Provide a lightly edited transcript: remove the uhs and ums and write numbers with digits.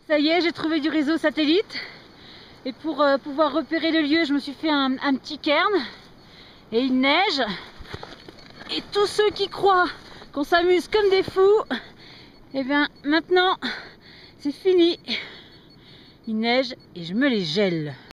Ça y est, j'ai trouvé du réseau satellite. Et pour pouvoir repérer le lieu, je me suis fait un petit cairn. Et il neige. Et tous ceux qui croient qu'on s'amuse comme des fous, eh bien maintenant, c'est fini. Il neige et je me les gèle.